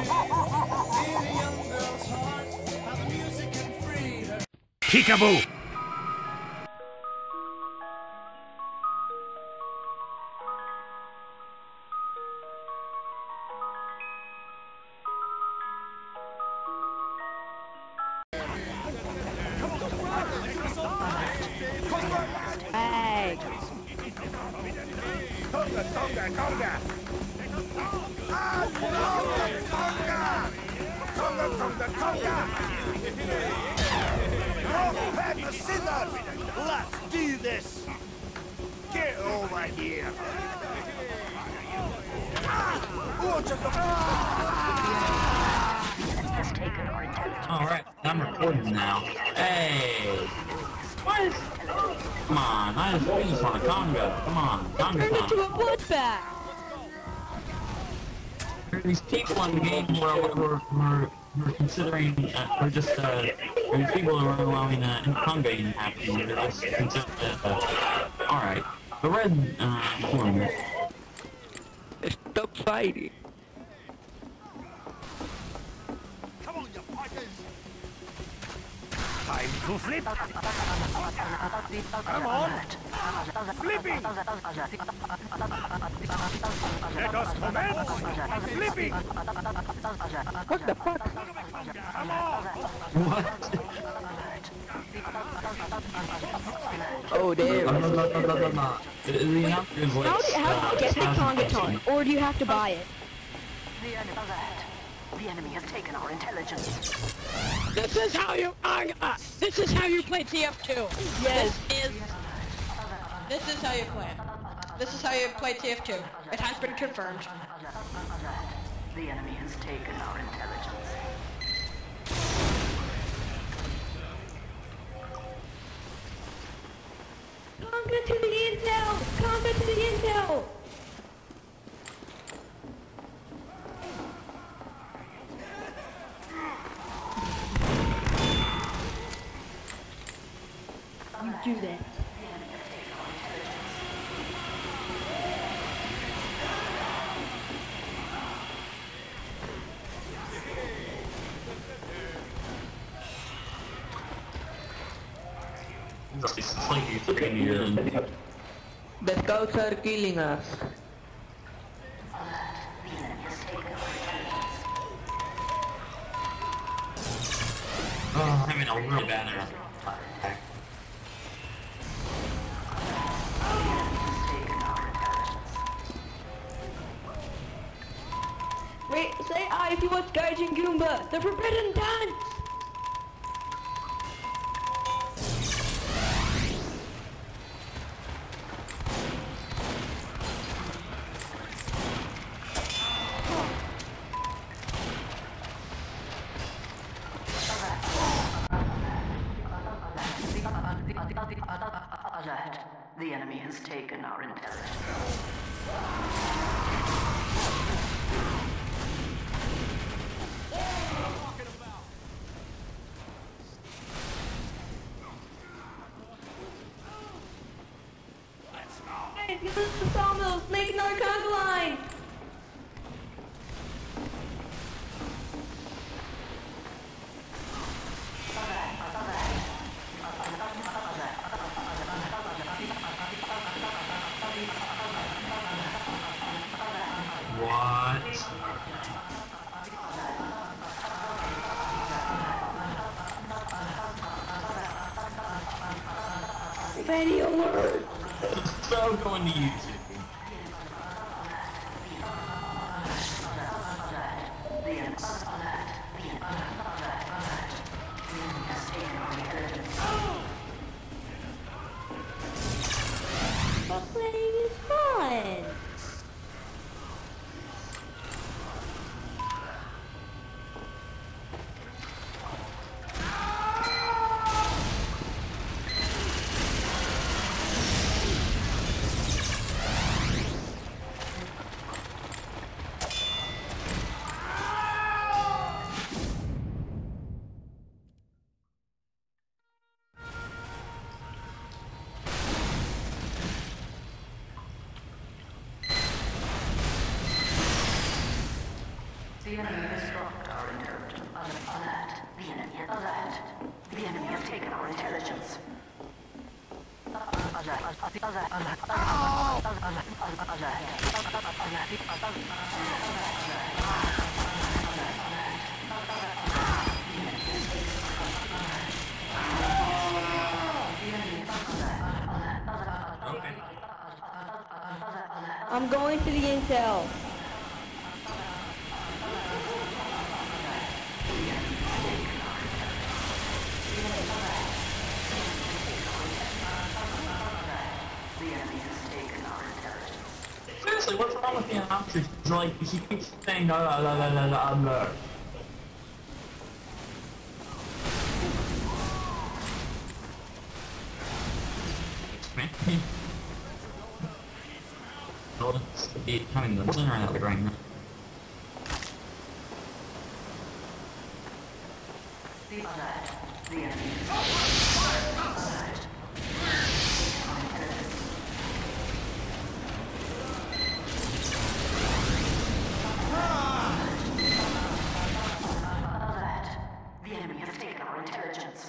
Peekaboo! Hey! Conga! Rock, paper, scissors! Let's do this! Get over here! Alright, I'm recording now. Hey! What? Come on, I just want a conga. Come on, conga Turn time. into a bloodbath! There are these people in the game who are considering, there's people who are allowing conga in happening. They're just considering, alright. The red, one. Stop fighting. Come on, you pikers! Time to flip! Come on! Flipping! Let us commence! Flipping! What the fuck? Come on! What? Oh damn. How do you get that conga time? Or do you have to buy it? The enemy has taken our intelligence. This is how you play TF2. Yes. This is how you play. This is how you play TF2. It has been confirmed. The enemy has taken our intelligence. Conga to the intel! Conga to the intel! You do that. It's like you freaking here. The scouts are killing us. Oh, I'm having a real bad attack. Wait, say I if you watch Gaijin Goomba, the forbidden dance! Alert. The enemy has taken our intelligence. Hey, get us the sawmills! Make another conga line! What? Ready alert! So going to YouTube. But playing is fun! The enemy has Alert. The enemy has taken our intelligence. I'm going to the intel. Seriously, what's wrong with the announcer? It's like, he keeps saying, la la la la la la. Well, it's having the center out right now. The enemy. The enemy has taken our intelligence.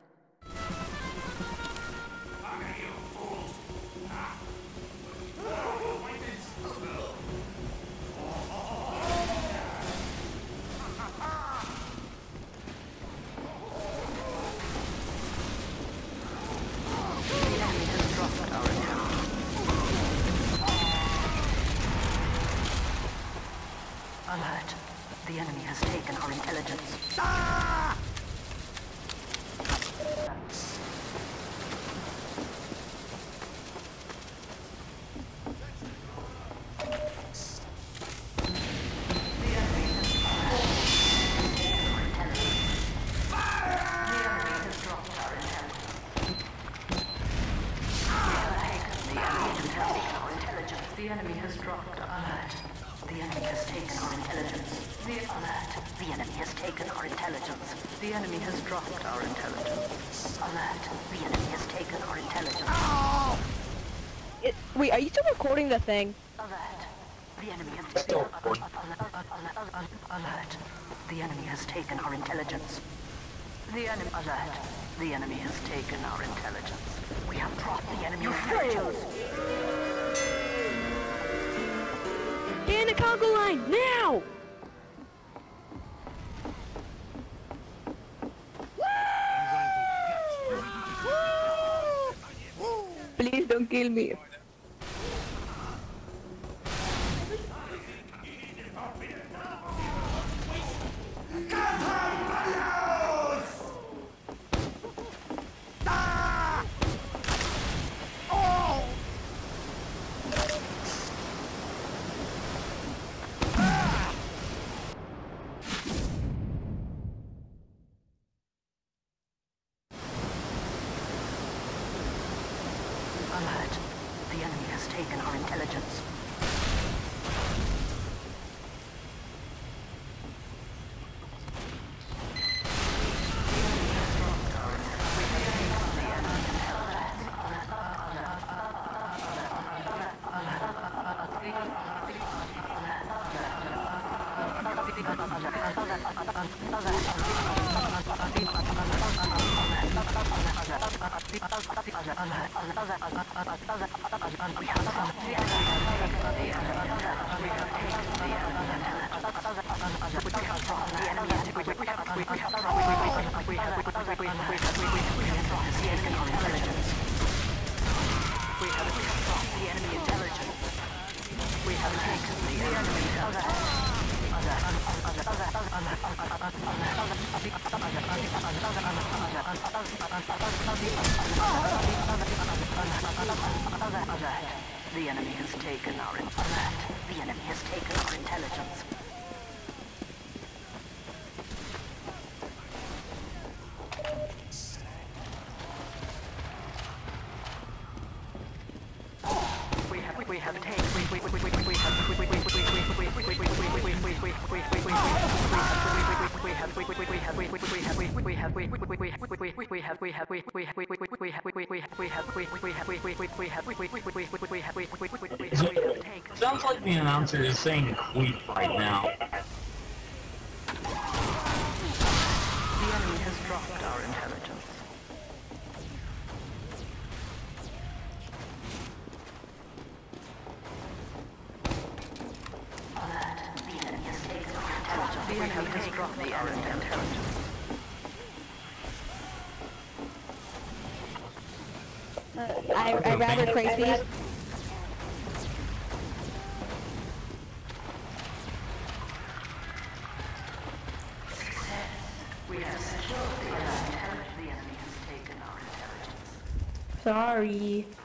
Alert. The enemy has taken our intelligence. Ah! The enemy has dropped. Alert. The enemy has taken our intelligence. The alert. The enemy has taken our intelligence. The enemy has dropped our intelligence. Alert. The enemy has taken our intelligence. Wait, are you still recording the thing? Alert. The enemy has taken alert. The enemy has taken our intelligence. The enemy alert. The enemy has taken our intelligence. We have dropped the enemy intelligence. Get in the cargo line, now! Please don't kill me. Alert. The enemy has taken our intelligence. The enemy has taken our The enemy has taken our intelligence. Sounds like the announcer is saying "queef" right now. The enemy has enemy has dropped our intelligence. I rather praise these. We have secured the enemy has taken our intelligence. Sorry.